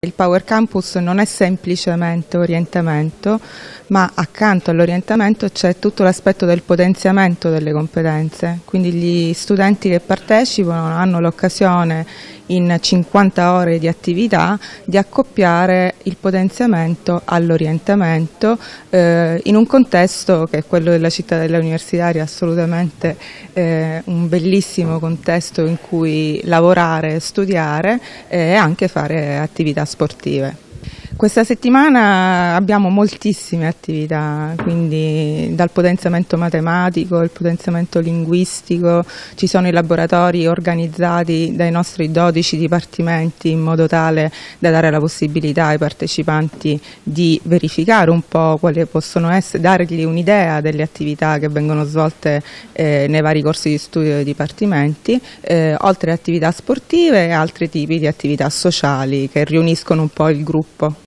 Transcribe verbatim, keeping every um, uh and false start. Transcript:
Il Power Campus non è semplicemente orientamento, ma accanto all'orientamento c'è tutto l'aspetto del potenziamento delle competenze, quindi gli studenti che partecipano hanno l'occasione in cinquanta ore di attività di accoppiare il potenziamento all'orientamento eh, in un contesto che è quello della cittadella universitaria, assolutamente eh, un bellissimo contesto in cui lavorare, studiare e anche fare attività sportive. Questa settimana abbiamo moltissime attività, quindi dal potenziamento matematico, il potenziamento linguistico, ci sono i laboratori organizzati dai nostri dodici dipartimenti in modo tale da dare la possibilità ai partecipanti di verificare un po' quali possono essere, dargli un'idea delle attività che vengono svolte eh, nei vari corsi di studio dei dipartimenti, eh, oltre alle attività sportive e altri tipi di attività sociali che riuniscono un po' il gruppo.